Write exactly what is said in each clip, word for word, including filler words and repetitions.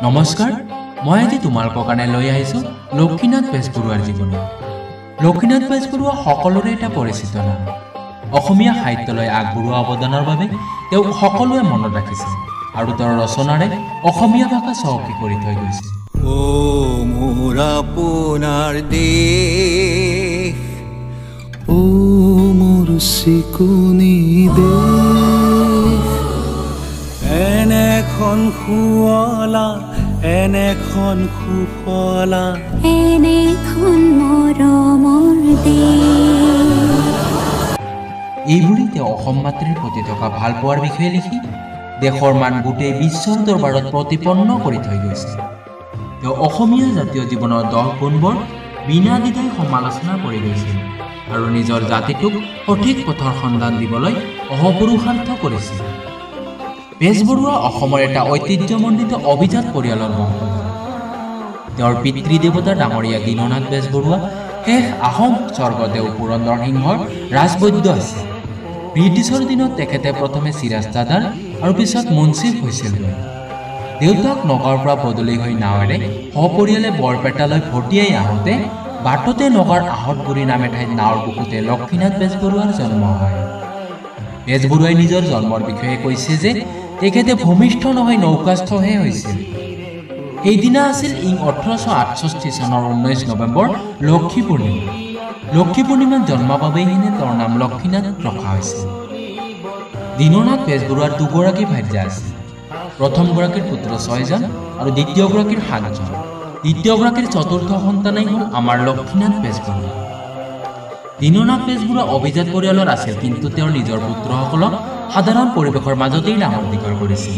নমস্কাৰ, মই আজি তোমালোকৰ কাৰণে লৈ আহিছো লক্ষীনাথ বেজবৰুৱাৰ জীৱনী। লক্ষীনাথ বেজবৰুৱা সকলোৰে এটা পৰিচিত নাম। অসমীয়া সাহিত্যলৈ আগবঢ়োৱা অৱদানৰ বাবে তেওঁ সকলোৱে মনত ৰাখিছে আৰু তেওঁৰ ৰচনাৰে অসমীয়া ভাষা চহকী কৰি থৈ গৈছে। ও মোৰ আপোনাৰ দেশ, ও মোৰ চিকুনি দেশ, এনেখন শুৱলা, এনেখন সুফলা, এনেখন মৰমৰ দেশ। এইবোৰেই তেওঁ অসম মাতৃৰ প্ৰতি থকা ভাল পোৱাৰ বিষয়ে লিখি দেশৰ মান গোটেই বিশ্বৰ দৰবাৰত প্ৰতিপন্ন কৰি থৈ গৈছে। তেওঁ অসমীয়া জাতীয় জীৱনৰ দহ গুণবোৰ বিনা দ্বিধাই সমালোচনা কৰি গৈছিল আৰু নিজৰ জাতিটোক সঠিক পথৰ সন্ধান দিবলৈ অহপুৰুষাৰ্থ কৰিছিল। বেজবৰুৱা অসমৰ এটা ঐতিহ্যমণ্ডিত অভিজাত পৰিয়ালৰ বংশধৰ। তেওঁৰ পিতৃদেৱতা ডাঙৰীয়া দীননাথ বেজবৰুৱা শেষ আহোম স্বৰ্গদেউ পুৰন্দৰ সিংহৰ ৰাজবৈদ্য আছিল। ব্ৰিটিছৰ দিনত তেখেতে প্ৰথমে চিৰাজদাদাৰ আৰু পিছত মুন্সিফ হৈছিল। দেউতাক নগাঁৱৰ পৰা বদলি হৈ নাৱেৰে সপৰিয়ালে বৰপেটালৈ ভটিয়াই আহোঁতে বাটতে নগাঁৱৰ আহঁতগুৰি নামে ঠাইত নাৱৰ বুকুতে লক্ষীনাথ বেজবৰুৱাৰ জন্ম হয়। বেজবৰুৱাই নিজৰ জন্মৰ বিষয়ে কৈছে যে তেখেতে ভূমিষ্ঠ নহয় নৌকাস্থহে হৈছিল। সেইদিনা আছিল ইং ওঠৰশ আঠষষ্ঠি চনৰ ঊনৈছ নৱেম্বৰ লক্ষী পূৰ্ণিমা। লক্ষী পূৰ্ণিমাত জন্মৰ বাবেই হেনে তেওঁৰ নাম লক্ষীনাথ ৰখা হৈছিল। দীননাথ বেজবৰুৱাৰ দুগৰাকী ভাৰ্যা আছিল। প্ৰথমগৰাকীৰ পুত্ৰ ছয়জন আৰু দ্বিতীয়গৰাকীৰ সাতজন। দ্বিতীয়গৰাকীৰ চতুৰ্থ সন্তানেই হ'ল আমাৰ লক্ষীনাথ বেজবৰুৱা। দীননাথ বেজবৰুৱা অভিজাত পৰিয়ালৰ আছিল, কিন্তু তেওঁৰ নিজৰ পুত্ৰসকলক সাধাৰণ পৰিৱেশৰ মাজতেই ডাঙৰ দীঘল কৰিছিল।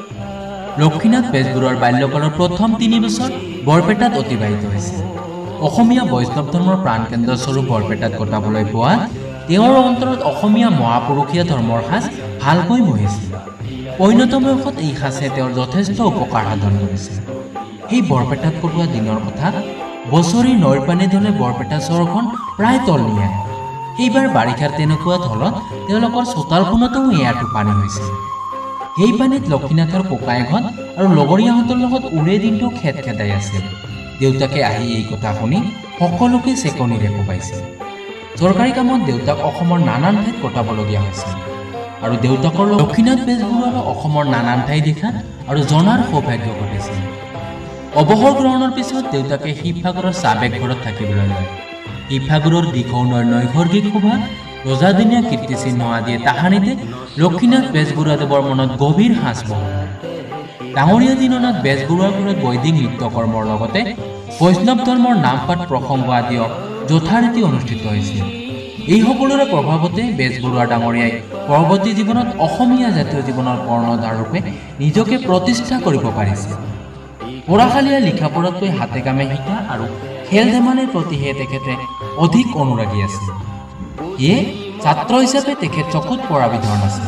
লক্ষীনাথ বেজবৰুৱাৰ বাল্যকালৰ প্ৰথম তিনি বছৰ বৰপেটাত অতিবাহিত হৈছিল। অসমীয়া বৈষ্ণৱ ধৰ্মৰ প্ৰাণকেন্দ্ৰস্বৰূপ বৰপেটাত কটাবলৈ পোৱা তেওঁৰ অন্তৰত অসমীয়া মহাপুৰুষীয়া ধৰ্মৰ সাজ ভালকৈ বহিছিল। পৰিণত বয়সত এই সাজে তেওঁৰ যথেষ্ট উপকাৰ সাধন কৰিছিল। সেই বৰপেটাত কটোৱা দিনৰ কথা বছৰি নৈৰ পানী ধলে বৰপেটা চহৰখন প্ৰায় তল নিয়ায়। সেইবাৰ বাৰিষাৰ তেনেকুৱা ধলত তেওঁলোকৰ চোতালখনতো এয়াটো পানী হৈছিল। সেই পানীত লক্ষীনাথৰ ককায়েকহঁত আৰু লগৰীয়াহঁতৰ লগত ওৰে দিনটো খেদ খেদাই আছিল। দেউতাকে আহি এই কথা শুনি সকলোকে চেকনিৰে কোবাইছিল। চৰকাৰী কামত দেউতাক অসমৰ নানান ঠাইত কটাবলগীয়া হৈছিল আৰু দেউতাকৰ লক্ষীনাথ বেজবৰুৱাৰ অসমৰ নানান ঠাই দেখা আৰু জনাৰ সৌভাগ্য ঘটিছিল। অৱসৰ গ্ৰহণৰ পিছত দেউতাকে শিৱসাগৰৰ চাবেক ঘৰত থাকিবলৈ লয়। শিৱসাগৰৰ দিখৌনৰ নৈসৰ্গিক শোভা, ৰজাদিনীয়া কীৰ্তিচিহ্ন আদিয়ে তাহানিতে লক্ষীনাথ বেজবৰুৱাদেৱৰ মনত গভীৰ সাঁচ বহায়। ডাঙৰীয়া দীননাথ বেজবৰুৱাৰ ঘৰত বৈদিক নৃত্য কৰ্মৰ লগতে বৈষ্ণৱ ধৰ্মৰ নামপাঠ প্ৰসংগ আদিও যথাৰীতি অনুষ্ঠিত হৈছিল। এই সকলোৰে প্ৰভাৱতে বেজবৰুৱা ডাঙৰীয়াই পৰৱৰ্তী জীৱনত অসমীয়া জাতীয় জীৱনৰ কৰ্ণধাৰ ৰূপে নিজকে প্ৰতিষ্ঠা কৰিব পাৰিছিল। পঢ়াশালীয়া লিখা পঢ়াতকৈ হাতে কামে শিকা আৰু খেল ধেমালিৰ প্ৰতিহে তেখেতে অধিক অনুৰাগী আছিল। সেয়ে ছাত্ৰ হিচাপে তেখেত চকুত পৰা বিধৰ নাছিল।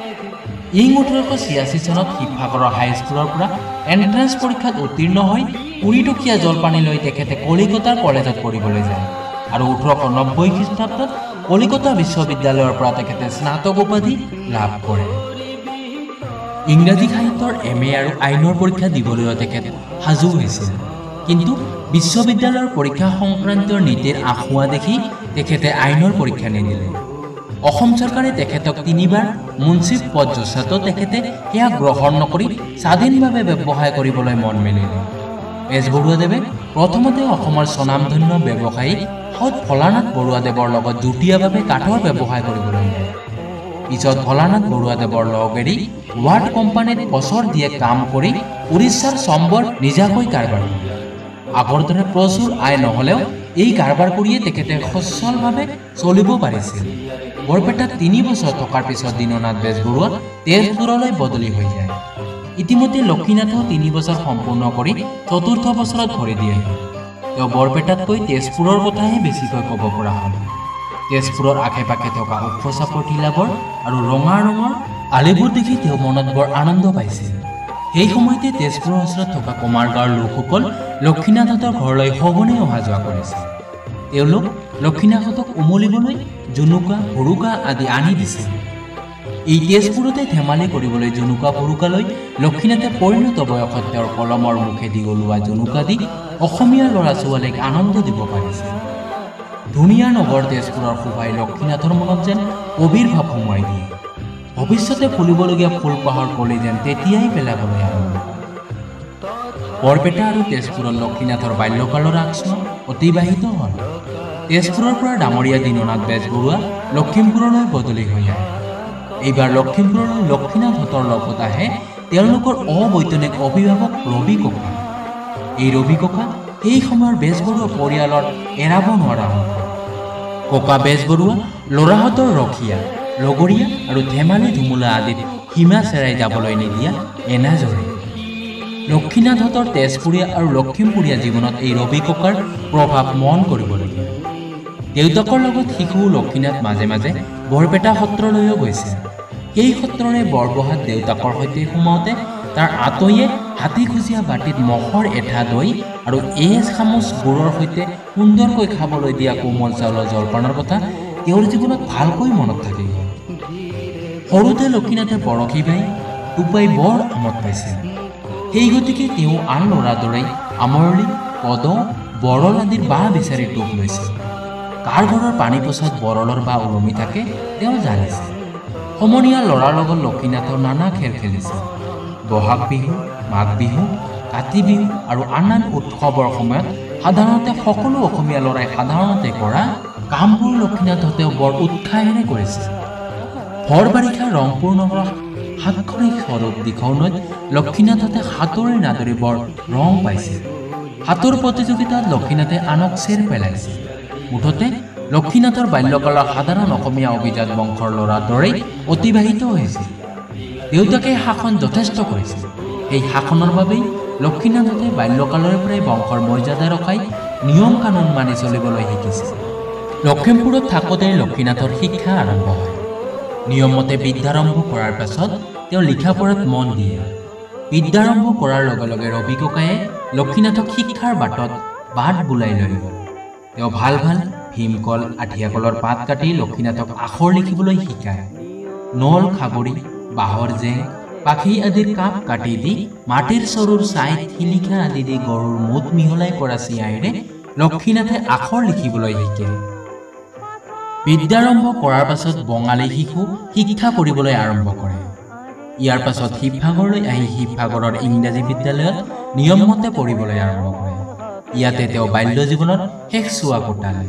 ইং ওঠৰশ ছিয়াশী চনত শিৱসাগৰৰ হাইস্কুলৰ পৰা এণ্ট্ৰেন্স পৰীক্ষাত উত্তীৰ্ণ হৈ পুৰীটকীয়া জলপানী লৈ তেখেতে কলিকতাৰ কলেজত পঢ়িবলৈ যায় আৰু ওঠৰশ নব্বৈ খ্ৰীষ্টাব্দত কলিকতা বিশ্ববিদ্যালয়ৰ পৰা তেখেতে স্নাতক উপাধি লাভ কৰে। ইংৰাজী সাহিত্যৰ এম এ আৰু আইনৰ পৰীক্ষা দিবলৈও তেখেত সাজু হৈছিল, কিন্তু বিশ্ববিদ্যালয়ৰ পৰীক্ষা সংক্ৰান্তীয় নীতিৰ আঁসোৱা দেখি তেখেতে আইনৰ পৰীক্ষা নিদিলে। অসম চৰকাৰে তেখেতক তিনিবাৰ মুন্সিফ পদ যোচাতো তেখেতে সেয়া গ্ৰহণ নকৰি স্বাধীনভাৱে ব্যৱসায় কৰিবলৈ মন মেলিলে। বেজবৰুৱাদেৱে প্ৰথমতে অসমৰ স্বনামধন্য ব্যৱসায়ী সৎ ভোলানাথ বৰুৱাদেৱৰ লগত যুটীয়াভাৱে কাঠৰ ব্যৱসায় কৰিবলৈ লয়। পিছত ভোলানাথ বৰুৱাদেৱৰ লগ এৰি ৱাৰ্ড কোম্পানীত বছৰ দিয়ে কাম কৰি উৰিষ্যাৰ চম্বৰ নিজাকৈ কাৰবাৰ কৰে। আগৰ দৰে প্ৰচুৰ আয় নহ'লেও এই কাৰবাৰ কৰিয়ে তেখেতে সচ্ছলভাৱে চলিব পাৰিছিল। বৰপেটাত তিনি বছৰ থকাৰ পিছত দীননাথ বেজবৰুৱা তেজপুৰলৈ বদলি হৈ যায়। ইতিমধ্যে লক্ষীনাথেও তিনি বছৰ সম্পূৰ্ণ কৰি চতুৰ্থ বছৰত ভৰি দিয়েহি। তেওঁ বৰপেটাতকৈ তেজপুৰৰ কথাহে বেছিকৈ ক'ব পৰা হ'ল। তেজপুৰৰ আশে পাশে থকা ওখ চাপৰ টিলাবৰ আৰু ৰঙা ৰঙৰ আলিবোৰ দেখি তেওঁ মনত বৰ আনন্দ পাইছিল। সেই সময়তে তেজপুৰৰ ওচৰত থকা কুমাৰ গাঁৱৰ লোকসকল লক্ষীনাথহঁতৰ ঘৰলৈ সঘনে অহা যোৱা কৰিছিল। তেওঁলোক লক্ষীনাথহঁতক উমলিবলৈ জুনুকা, হুৰুকা আদি আনি দিছিল। এই তেজপুৰতে ধেমালি কৰিবলৈ জুনুকা ভুৰুকালৈ লক্ষীনাথে পৰিণত বয়সত তেওঁৰ কলমৰ মুখেদি ওলোৱা জুনুকা দি অসমীয়া ল'ৰা ছোৱালীক আনন্দ দিব পাৰিছে। ধুনীয়া নগৰ তেজপুৰৰ শোভাই লক্ষীনাথৰ মনত যেন কবিৰ ভাৱ সোমোৱাই দিয়ে। ভৱিষ্যতে ফুলিবলগীয়া ফুলপাহৰ কলি যেন তেতিয়াই পেলাবলৈ আৰম্ভ। বৰপেটা আৰু তেজপুৰত লক্ষীনাথৰ বাল্যকালৰ আগছোৱা অতিবাহিত হ'ল। তেজপুৰৰ পৰা ডাঙৰীয়া দীননাথ বেজবৰুৱা লখিমপুৰলৈ বদলি হৈ আহে। এইবাৰ লখিমপুৰলৈ লক্ষীনাথহঁতৰ লগত আহে তেওঁলোকৰ অবৈতনিক অভিভাৱক ৰবি ককা। এই ৰবি ককা সেই সময়ৰ বেজবৰুৱা পৰিয়ালৰ এৰাব নোৱাৰা অংশ। ককা বেজবৰুৱা ল'ৰাহঁতৰ ৰখীয়া, লগৰীয়া আৰু ধেমালি ধুমুলা আদিত সীমা চেৰাই যাবলৈ নিদিয়া এনাজৰে। লক্ষীনাথহঁতৰ তেজপুৰীয়া আৰু লখিমপুৰীয়া জীৱনত এই ৰবি ককাৰ প্ৰভাৱ মন কৰিবলগীয়া। দেউতাকৰ লগত শিশু লক্ষীনাথ মাজে মাজে বৰপেটা সত্ৰলৈও গৈছে। সেই সত্ৰৰে বৰবহাত দেউতাকৰ সৈতে সোমাওঁতে তাৰ আঁতৈয়ে হাতী খুচীয়া বাটিত মহৰ এঠা দৈ আৰু এজ চামুচ গুড়ৰ সৈতে সুন্দৰকৈ খাবলৈ দিয়া কোমল চাউলৰ জলপানৰ কথা তেওঁৰ জীৱনত ভালকৈ মনত থাকি গ'ল। সৰুতে লক্ষীনাথে বৰশী বাই টোপাই বৰ আমোদ পাইছিল। সেই গতিকে তেওঁ আন ল'ৰাৰ দৰেই আমৰলি, পদ, বৰল আদিৰ বাঁহ বিচাৰি টোপ লৈছিল। কাৰ ঘৰৰ পানী পছত বৰলৰ বাঁহ ওলমি থাকে তেওঁ জানিছিল। সমনীয়া ল'ৰাৰ লগত লক্ষীনাথৰ নানা খেল খেলিছিল। বহাগ বিহু, মাঘ বিহু, কাতি বিহু আৰু আন আন উৎসৱৰ সময়ত সাধাৰণতে সকলো অসমীয়া ল'ৰাই সাধাৰণতে কৰা কামবোৰ লক্ষীনাথহঁতেও বৰ উৎসাহেৰে কৰিছিল। ভৰ বাৰিষা ৰংপুৰ নগৰৰ সাতখনিক স্বৰূপ দিখৌনৈত লক্ষীনাথহঁতে সাঁতোৰি নাদৰি বৰ ৰং পাইছিল। সাঁতোৰ প্ৰতিযোগিতাত লক্ষীনাথে আনক চেৰ পেলাইছিল। মুঠতে লক্ষীনাথৰ বাল্যকালৰ সাধাৰণ অসমীয়া অভিজাত বংশৰ ল'ৰাৰ দৰেই অতিবাহিত হৈছিল। দেউতাকে শাসন যথেষ্ট কৰিছিল। এই শাসনৰ বাবেই লক্ষীনাথহঁতে বাল্যকালৰে পৰাই বংশৰ মৰ্যাদা ৰখাই নিয়ম কানুন মানি চলিবলৈ শিকিছিল। লখিমপুৰত থাকোঁতে লক্ষীনাথৰ শিক্ষা আৰম্ভ হয়। নিয়মমতে বিদ্যাৰম্ভ কৰাৰ পাছত তেওঁ লিখা পঢ়াত মন দিয়ে। বিদ্যাৰম্ভ কৰাৰ লগে লগে ৰবি ককায়ে লক্ষীনাথক শিক্ষাৰ বাটত বাট বুলাই লৈ গ'ল। তেওঁ ভাল ভাল ভীমকল, আঠিয়াকলৰ পাত কাটি লক্ষীনাথক আখৰ লিখিবলৈ শিকায়। নল, খাবৰি, বাঁহৰ জেং, পাখি আদিৰ কাপ কাটি দি মাটিৰ চৰুৰ ছাই, শিলিখা আদি দি গৰুৰ মুঠ মিহলাই কৰা চিয়াইৰে লক্ষীনাথে আখৰ লিখিবলৈ শিকে। বিদ্যাৰম্ভ কৰাৰ পাছত বঙালী শিশু শিক্ষা কৰিবলৈ আৰম্ভ কৰে। ইয়াৰ পাছত শিৱসাগৰলৈ আহি শিৱসাগৰৰ ইংৰাজী বিদ্যালয়ত নিয়মমতে পঢ়িবলৈ আৰম্ভ কৰে। ইয়াতে তেওঁ বাল্য জীৱনত শেষ চোৱা কটালে।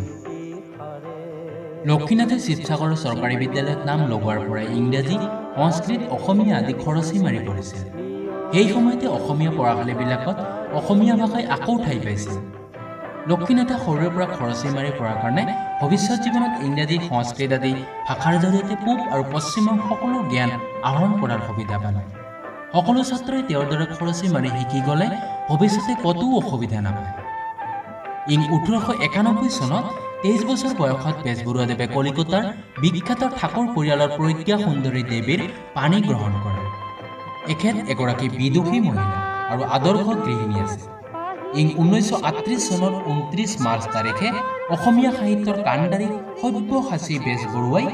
লক্ষীনাথে শিৱসাগৰৰ চৰকাৰী বিদ্যালয়ত নাম লগোৱাৰ পৰাই ইংৰাজী, সংস্কৃত, অসমীয়া আদি খৰচি মাৰি পৰিছিল। সেই সময়তে অসমীয়া পঢ়াশালীবিলাকত অসমীয়া ভাষাই আকৌ ঠাই পাইছিল। লক্ষীনাথে সৰুৰে পৰা খৰচি মাৰি পঢ়াৰ কাৰণে ভৱিষ্যত জীৱনত ইংৰাজী, সংস্কৃত আদি ভাষাৰ জৰিয়তে পূব আৰু পশ্চিমৰ সকলো জ্ঞান আহৰণ কৰাৰ সুবিধা পালে। সকলো ছাত্ৰই তেওঁৰ দৰে খৰচি মাৰি শিকি গ'লে ভৱিষ্যতে ক'তো অসুবিধা নাপায়। ইং ওঠৰশ একানব্বৈ চনত তেইছ বছৰ বয়সত বেজবৰুৱাদেৱে কলিকতাৰ বিখ্যাত ঠাকুৰ পৰিয়ালৰ প্ৰজ্ঞা সুন্দৰী দেৱীৰ পানী গ্ৰহণ কৰে। এখেত এগৰাকী বিদুষী মহিলা আৰু আদৰ্শ গৃহিণী আছিল। ইং ঊনৈছশ আঠত্ৰিছ চনৰ ঊনত্ৰিছ মাৰ্চ তাৰিখে অসমীয়া সাহিত্যৰ কাণ্ডাৰী সব্যসাচী বেজবৰুৱাই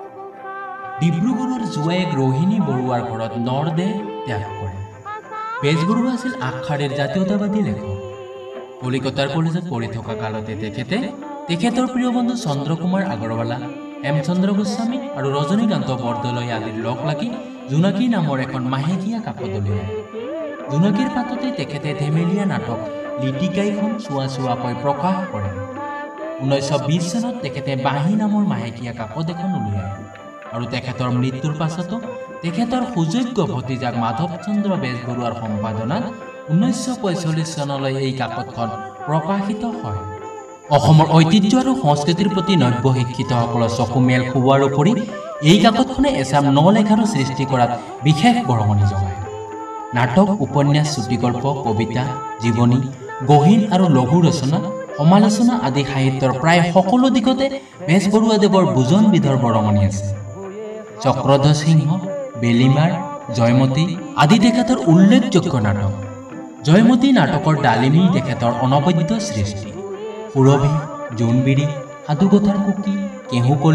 ডিব্ৰুগড়ৰ জোৱায়েক ৰোহিণী বৰুৱাৰ ঘৰত নৰদেহ ত্যাগ কৰে। বেজবৰুৱা আছিল আগশাৰীৰ জাতীয়তাবাদী লেখক। কলিকতাৰ কলেজত পঢ়ি থকা কালতে তেখেতে তেখেতৰ প্ৰিয় বন্ধু চন্দ্ৰকুমাৰ আগৰৱালা, হেমচন্দ্ৰ গোস্বামী আৰু ৰজনীকান্ত বৰদলৈ আদিৰ লগ লাগি জোনাকী নামৰ এখন মাহেকীয়া কাকত উলিয়ায়। জোনাকীৰ পাততে তেখেতে ধেমেলীয়া নাটক লিটিকাইখন চোৱা চোৱাকৈ প্ৰকাশ কৰে। ঊনৈছশ বিছ চনত তেখেতে বাঁহী নামৰ মাহেকীয়া কাকত এখন উলিয়ায় আৰু তেখেতৰ মৃত্যুৰ পাছতো তেখেতৰ সুযোগ্য ভতিজাক মাধৱ চন্দ্ৰ বেজবৰুৱাৰ সম্পাদনাত ঊনৈছশ পঁয়চল্লিছ চনলৈ এই কাকতখন প্ৰকাশিত হয়। অসমৰ ঐতিহ্য আৰু সংস্কৃতিৰ প্ৰতি নব্য শিক্ষিতসকলৰ চকু মেল খোৱাৰ উপৰি এই কাকতখনে এচাম নলেখাৰো সৃষ্টি কৰাত বিশেষ বৰঙণি যোগায়। নাটক, উপন্যাস, চুটিগল্প, কবিতা, জীৱনী, গহীন আৰু লঘু ৰচনা, সমালোচনা আদি সাহিত্যৰ প্ৰায় সকলো দিশতে বেজবৰুৱাদেৱৰ বুজনবিধৰ বৰঙণি আছে। চক্ৰধ্বজ সিংহ, বেলিমাৰ, জয়মতী আদি তেখেতৰ উল্লেখযোগ্য নাটক। জয়মতী নাটকৰ ডালিমী তেখেতৰ অনবদ্য সৃষ্টি। সুৰভি, জোনবিৰি, সাধুকথাৰ কুকি, কেহুকলি,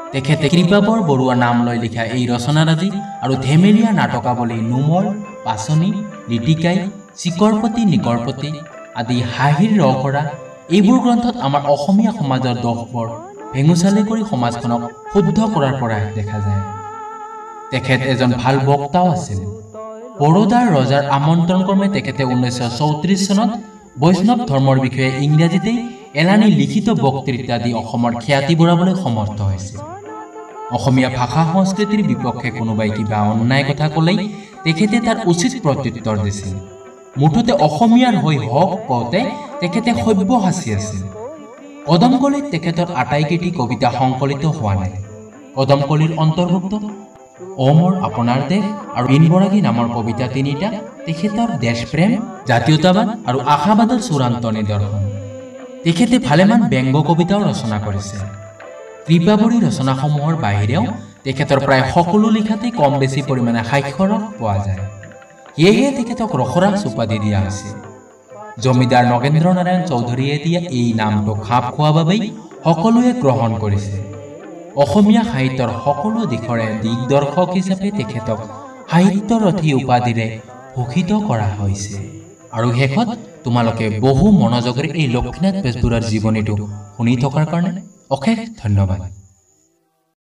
তেখেতে কৃপাবৰ বৰুৱা নাম লৈ লিখা এই ৰচনাৰাজি আৰু ধেমেলীয়া নাটকাৱলী নুমল, পাচনি, লিটিকাই, চিকৰপতি, নিকৰপতি আদি হাঁহিৰ ৰকৰা এইবোৰ গ্ৰন্থত আমাৰ অসমীয়া সমাজৰ দোষবোৰ ভেঙুচালি কৰি সমাজখনক শুদ্ধ কৰাৰ প্ৰয়াস দেখা যায়। তেখেত এজন ভাল বক্তাও আছিল। বৰোদাৰ ৰজাৰ আমন্ত্ৰণ ক্ৰমে তেখেতে ঊনৈছশ চৌত্ৰিছ চনত বৈষ্ণৱ ধৰ্মৰ বিষয়ে ইংৰাজীতেই এলানি লিখিত বক্তৃতা দি অসমৰ খ্যাতি বঢ়াবলৈ সমৰ্থ হৈছিল। অসমীয়া ভাষা সংস্কৃতিৰ বিপক্ষে কোনোবাই কিবা অন্যায় কথা ক'লেই তেখেতে তাৰ উচিত প্ৰত্যুত্তৰ দিছিল। মুঠতে অসমীয়াৰ হৈ হক কওঁতে তেখেতে সভ্য সাঁচি আছিল। কদমকলিত তেখেতৰ আটাইকেইটি কবিতা সংকলিত হোৱা নাই। কদমকলিৰ অন্তৰ্ভুক্ত অ মোৰ আপোনাৰ দেশ আৰু ইনবৰাগী নামৰ কবিতা তিনিটা তেখেতৰ দেশপ্ৰেম, জাতীয়তাবাদ আৰু আশাবাদৰ চূড়ান্ত নিদৰ্শন। তেখেতে ভালেমান ব্যংগ কবিতাও ৰচনা কৰিছে। কৃপাবৰী ৰচনাসমূহৰ বাহিৰেও তেখেতৰ প্ৰায় সকলো লিখাতেই কম বেছি পৰিমাণে সাক্ষৰক পোৱা যায়। সেয়েহে তেখেতক ৰসৰাজ উপাধি দিয়া হৈছে। জমিদাৰ নগেন্দ্ৰ নাৰায়ণ চৌধুৰীয়ে দিয়া এই নামটো খাপ খোৱা বাবেই সকলোৱে গ্ৰহণ কৰিছে। অসমীয়া সাহিত্যৰ সকলো দিশৰে দিগদৰ্শক হিচাপে তেখেতক সাহিত্যৰথী উপাধিৰে ভূষিত কৰা হৈছে। আৰু শেষত তোমালোকে বহু মনোযোগেৰে এই লক্ষ্মীনাথ বেজবৰুৱাৰ জীৱনীটো শুনি থকাৰ কাৰণে অশেষ ধন্যবাদ।